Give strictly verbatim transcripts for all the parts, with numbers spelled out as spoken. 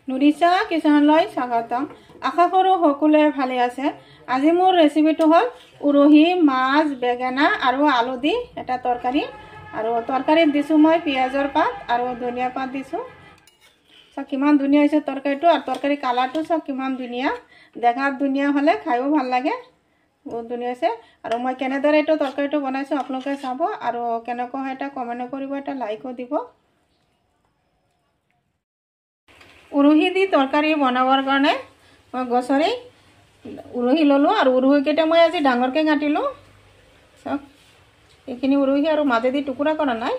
নুৰিছা কিচেনলৈ স্বাগতম। আশা কৰোঁ সকলোৱে ভালে আছে। আজি মোৰ ৰেচিপিটো হ'ল উৰহি মাছ বেঙেনা আৰু আলু দি এটা তৰকাৰী। আৰু তৰকাৰীত দিছোঁ মই পিঁয়াজৰ পাত আৰু ধনিয়া পাত দিছোঁ। চাওক কিমান ধুনীয়া হৈছে তৰকাৰীটো, আৰু তৰকাৰী কালাৰটো চাওক কিমান ধুনীয়া। দেখাত ধুনীয়া হ'লে খায়ো ভাল লাগে, বহুত ধুনীয়া হৈছে। আৰু মই কেনেদৰে এইটো তৰকাৰীটো বনাইছোঁ আপোনালোকে চাব, আৰু কেনেকুৱা হয় এটা কমেণ্ট কৰিব, এটা লাইকো দিব। উৰহি দি তৰকাৰী বনাবৰ কাৰণে মই গছৰি উৰহি ল'লোঁ, আৰু উৰহিকেইটা মই আজি ডাঙৰকৈ কাটিলোঁ। চাওক এইখিনি উৰহি, আৰু মাজেদি টুকুৰা কৰা নাই,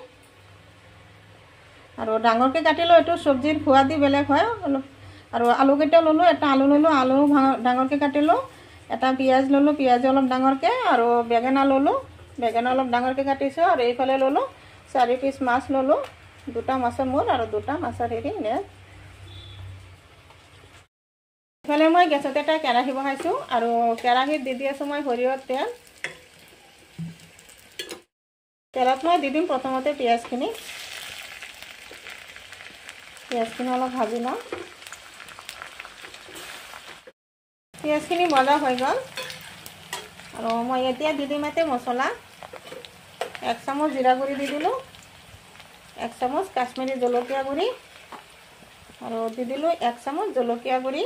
আৰু ডাঙৰকৈ কাটিলোঁ। এইটো চব্জিৰ সোৱাদি বেলেগ হয় অলপ। আৰু আলুকেইটা ল'লোঁ, এটা আলু ল'লোঁ, আলু ডাঙৰকৈ কাটিলোঁ। এটা পিঁয়াজ ল'লোঁ, পিঁয়াজ অলপ ডাঙৰকৈ, আৰু বেঙেনা ল'লোঁ, বেঙেনা অলপ ডাঙৰকৈ কাটিছোঁ। আৰু এইফালে ল'লোঁ চাৰি পিচ মাছ ল'লোঁ, দুটা মাছৰ মূৰ আৰু দুটা মাছৰ হেৰি নেট। ইফালে মই গেছত এটা কেৰাহী বহাইছোঁ, আৰু কেৰাহীত দি দি আছোঁ মই সৰিয়হৰ তেল। তেলত মই দি দিম প্ৰথমতে পিঁয়াজখিনি। পিঁয়াজখিনি অলপ ভাজি লওঁ। পিঁয়াজখিনি ভজা হৈ গ'ল, আৰু মই এতিয়া দি দিম ইয়াতে মছলা। এক চামুচ জিৰা গুড়ি দি দিলোঁ, এক চামুচ কাশ্মীৰী জলকীয়া গুড়ি, আৰু দি দিলোঁ এক চামুচ জলকীয়া গুড়ি,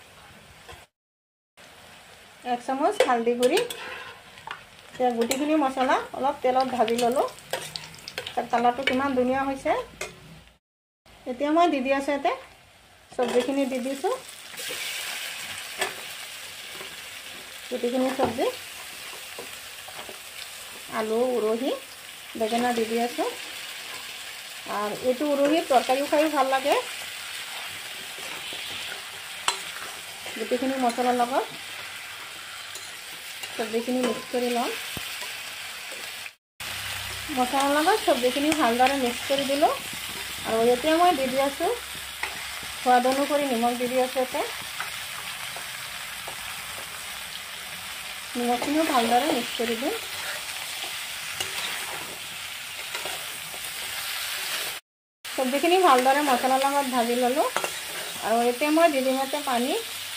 এক চামুচ হালধি গুড়ি। এতিয়া গুটিখিনি মছলা অলপ তেলত ভাজি ল'লোঁ। তাৰ কালাৰটো কিমান ধুনীয়া হৈছে। এতিয়া মই দি দি আছোঁ ইয়াতে চব্জিখিনি দি দিছোঁ। গুটিখিনি চব্জি, আলু উৰহি বেঙেনা দি দি আছোঁ। আৰু এইটো উৰহি তৰকাৰীও খায়ো ভাল লাগে। গুটিখিনি মছলাৰ লগত চব্জিখিনি মিক্স কৰি লওঁ। মছলাৰ লগত চব্জিখিনি ভালদৰে মিক্স কৰি দিলোঁ। আৰু এতিয়া মই দি দি আছোঁ সোৱাদ অনুসৰি নিমখ দি দি আছোঁ। ইয়াতে নিমখখিনিও ভালদৰে মিক্স কৰি দিম। চব্জিখিনি ভালদৰে মছলাৰ লগত ভাজি ল'লোঁ, আৰু এতিয়া মই দি দিম ইয়াতে পানী।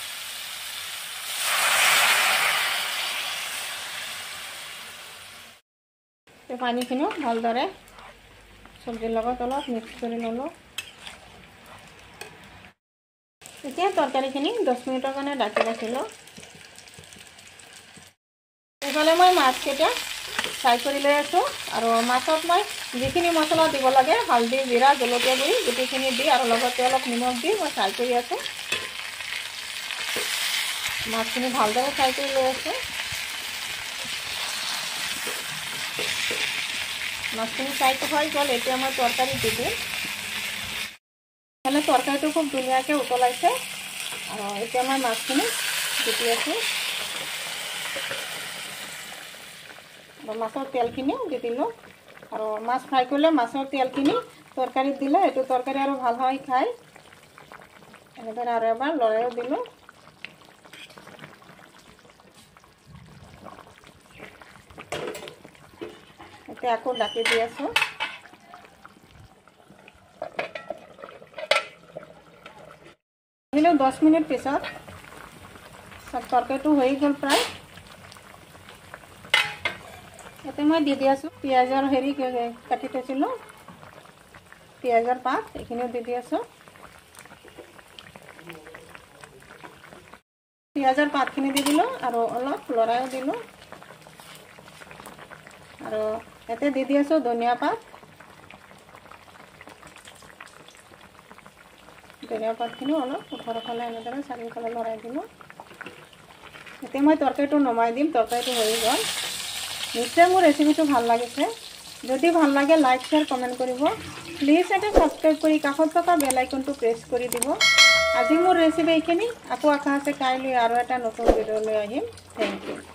পানীখিনিও ভালদৰে চব্জিৰ লগত অলপ মিক্স কৰি ল'লোঁ। এতিয়া তৰকাৰীখিনি দহ মিনিটৰ কাৰণে ঢাকি ৰাখিলোঁ। এইফালে মই মাছকেইটা ফ্ৰাই কৰি লৈ আছোঁ, আৰু মাছত মই যিখিনি মছলা দিব লাগে হালধি জিৰা জলকীয়া গুড়ি গোটেইখিনি দি, আৰু লগতে অলপ নিমখ দি মই ফ্ৰাই কৰি আছোঁ। মাছখিনি ভালদৰে ফ্ৰাই কৰি লৈ আছোঁ। মাছখিনি ফ্ৰাই হৈ গ'ল, এতিয়া মই তৰকাৰী দি দিম। মানে তৰকাৰীটো খুব ধুনীয়াকৈ উতলাইছে, আৰু এতিয়া মই মাছখিনি দি দি আছোঁ। আৰু মাছৰ তেলখিনিও দি দিলোঁ। আৰু মাছ ফ্ৰাই কৰিলে মাছৰ তেলখিনি তৰকাৰীত দিলে এইটো তৰকাৰী আৰু ভাল হয় খাই। এনেদৰে আৰু এবাৰ লৰাইও দিলোঁ। এতিয়া আকৌ ঢাকি দি আছোঁ। দিলোঁ দহ মিনিট পিছত তৰকাৰীটো হৈ গ'ল প্ৰায়। ইয়াতে মই দি দি আছোঁ পিঁয়াজৰ হেৰি কাটি থৈছিলোঁ, পিঁয়াজৰ পাত এইখিনিও দি দি আছোঁ। পিঁয়াজৰ পাতখিনি দি দিলোঁ, আৰু অলপ লৰাইও দিলোঁ। আৰু ইয়াতে দি দি আছোঁ ধনিয়া পাত। ধনিয়া পাতখিনিও অলপ ওপৰৰ ফালে এনেদৰে চাৰিওফালে লৰাই দিলোঁ। এতিয়া মই তৰকাৰীটো নমাই দিম। তৰকাৰীটো হৈ গ'ল। নিশ্চয় মোৰ ৰেচিপিটো ভাল লাগিছে। যদি ভাল লাগে লাইক শ্বেয়াৰ কমেণ্ট কৰিব। প্লিজ এটা ছাবস্ক্ৰাইব কৰি কাষত থকা বেল আইকনটো প্ৰেছ কৰি দিব। আজি মোৰ ৰেচিপি এইখিনি। আকৌ আশা আছে কাইলৈ আৰু এটা নতুন ভিডিঅ' লৈ আহিম। Thank U.